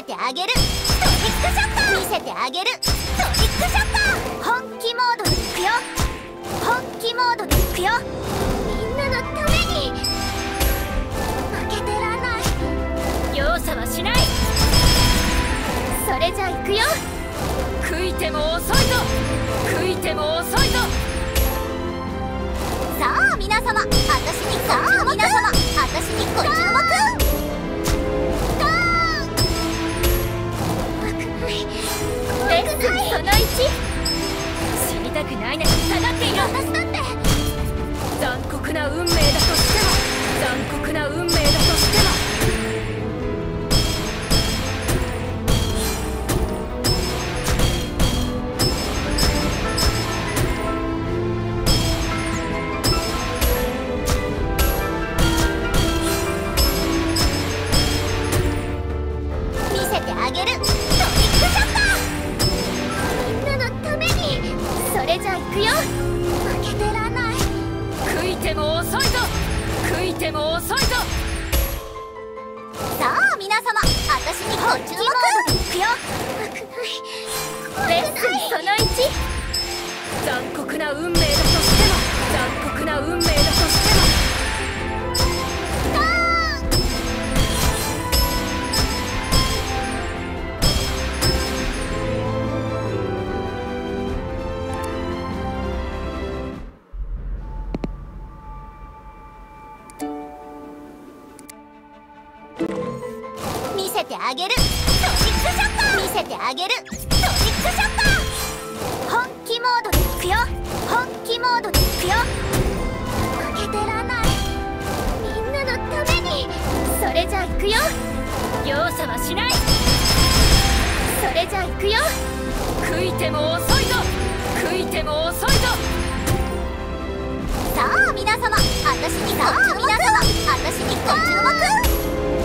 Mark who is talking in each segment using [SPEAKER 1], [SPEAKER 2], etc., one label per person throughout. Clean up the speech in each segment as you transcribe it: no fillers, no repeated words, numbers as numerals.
[SPEAKER 1] せてあげるトリックショット、見せてあげるトリックショット。本気モードでいくよ、本気モードでいくよ。みんなのために負けてらんない。容赦はしない。それじゃいくよ。
[SPEAKER 2] 悔いても遅いぞ、悔いても遅いぞ。
[SPEAKER 1] さあ皆様、私にご注目。皆様、私にご注目。
[SPEAKER 2] レッスンその1、死にたくないなら下がっている。
[SPEAKER 1] 私だって
[SPEAKER 2] 残酷な運命だとしても、残酷な運命だとしても。
[SPEAKER 1] 見せてあげるトリックショット。みんなのために。それじゃいくよ。負けてらんない。
[SPEAKER 2] 悔いても遅いぞ、悔いても遅いぞ。
[SPEAKER 1] さあ皆様、私にご注目。いくよ。
[SPEAKER 2] レッスンその1、残酷な運命だとしても、残酷な運命だとしても。
[SPEAKER 1] 見せてあげるトリックショット、見せてあげるトリックショット。本気モードでいくよ、本気モードでいくよ。負けてらんない。みんなのために。それじゃいくよ。
[SPEAKER 2] 容赦はしない。
[SPEAKER 1] それじゃいくよ。
[SPEAKER 2] 悔いても遅いぞ、悔いても遅いぞ。
[SPEAKER 1] さあ皆様、私にご注目。皆様、私にご注目。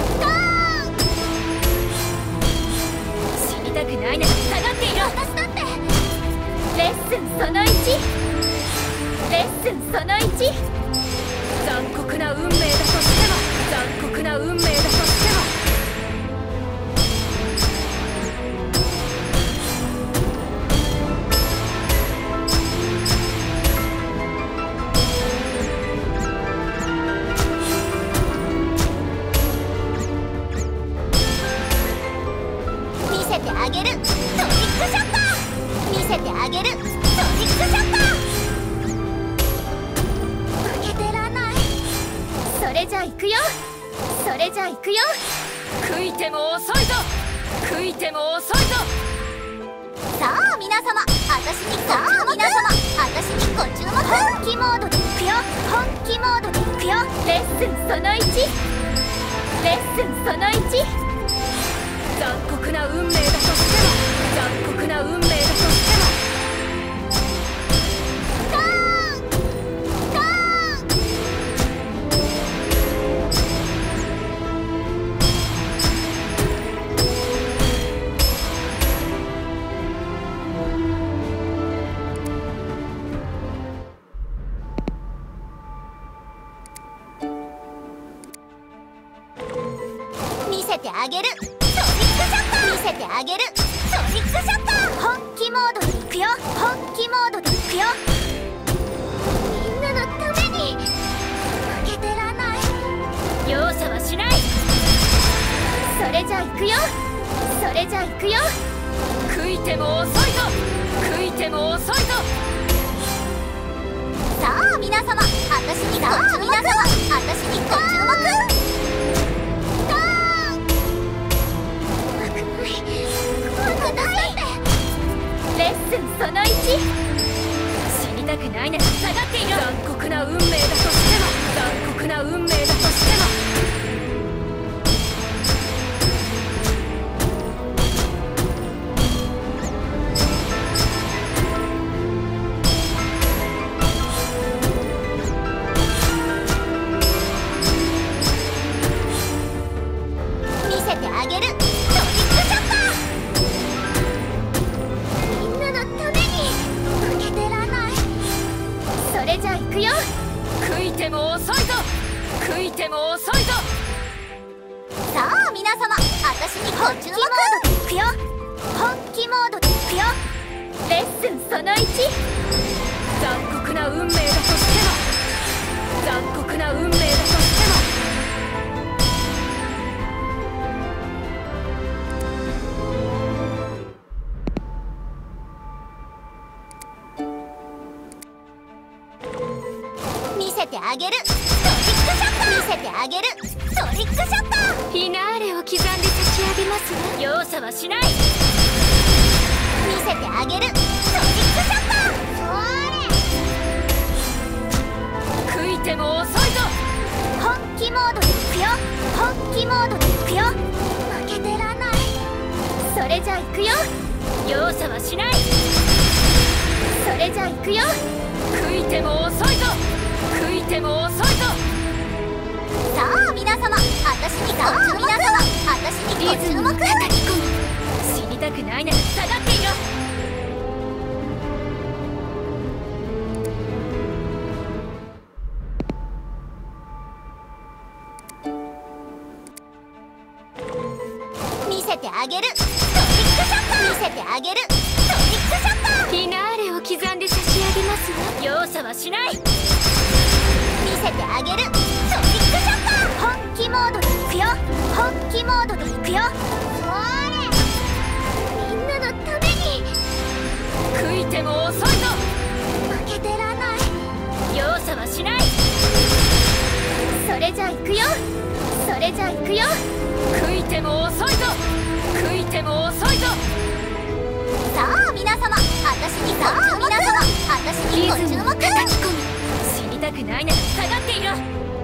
[SPEAKER 2] 死にたくないなら下がっている。
[SPEAKER 1] 私だって
[SPEAKER 2] レッスンその1、レッスンその1、残酷な運命だとしても、残酷な運命だとしても。
[SPEAKER 1] 見せてあげるトリックショット、見せてあげるトリックショット。負けてらんない。それじゃいくよ、それじゃいくよ。
[SPEAKER 2] 悔いても遅いぞ、悔いても遅いぞ。
[SPEAKER 1] さあ皆様、私にご注目。皆様、私にご注目。本気モードでいくよ、本気モードでいくよ。
[SPEAKER 2] レッスンその1、レッスンその1、残酷な運命だとしても、残酷な運命だとしても。
[SPEAKER 1] 見せてあげるトリックショット、見せてあげるトリックショット。本気モードでいくよ、本気モードでいくよ。みんなのために。負けてらんない。
[SPEAKER 2] 容赦はしない。
[SPEAKER 1] それじゃいくよ、それじゃいくよ。
[SPEAKER 2] 悔いても遅いぞ、悔いても遅いぞ。
[SPEAKER 1] さあ皆様、私にご注目。皆様、私にご注目。
[SPEAKER 2] レッスンその1、死にたくないなら下がっている。残酷な運命だとしても、残酷な運命だとしても。
[SPEAKER 1] 見せてあげるトリックショット。みんなのために。負けてらんない。それじゃいくよ。
[SPEAKER 2] 悔いても遅いぞ、悔いても遅いぞ。
[SPEAKER 1] さあ皆様、私にご注目。本気モードでいくよ。
[SPEAKER 2] レッスンその1。残酷な運命だとしても、残酷な運命だとしても。
[SPEAKER 1] 見せてあげる。トリックショット。見せてあげる。トリックショット。
[SPEAKER 2] フィナーレを刻んで差し上げますわ。容赦はしない。
[SPEAKER 1] 見せてあげる。トリックショット。それ。
[SPEAKER 2] 悔いても遅いぞ。
[SPEAKER 1] 本気モードでいくよ。本気モードでいくよ。負けてらない。それじゃいくよ。
[SPEAKER 2] 容赦はしない。
[SPEAKER 1] それじゃいくよ。
[SPEAKER 2] 悔いても遅いぞ。悔いても遅いぞ。
[SPEAKER 1] さあ皆様、私にご注目。私にご注目。
[SPEAKER 2] 叩き込む。死にたくないなら下がっていろ。
[SPEAKER 1] 見せてあげる。トリックショット。見せてあげる。トリックショット。
[SPEAKER 2] フィナーレを刻んで差し上げますわ。容赦はしない。
[SPEAKER 1] 見せてあげる。トリックショット。本気モードでいくよ。本気モードでいくよ。それ。みんなのために。
[SPEAKER 2] 悔いても遅いぞ。
[SPEAKER 1] 負けてらない。
[SPEAKER 2] 容赦はしない。
[SPEAKER 1] それじゃいくよ。それじゃいくよ。
[SPEAKER 2] 悔いても遅いぞ。悔いても遅いぞ。
[SPEAKER 1] さあ皆様、私にご注目。私にご注目。
[SPEAKER 2] 叩き込む。死にたくないなら下がっていろ。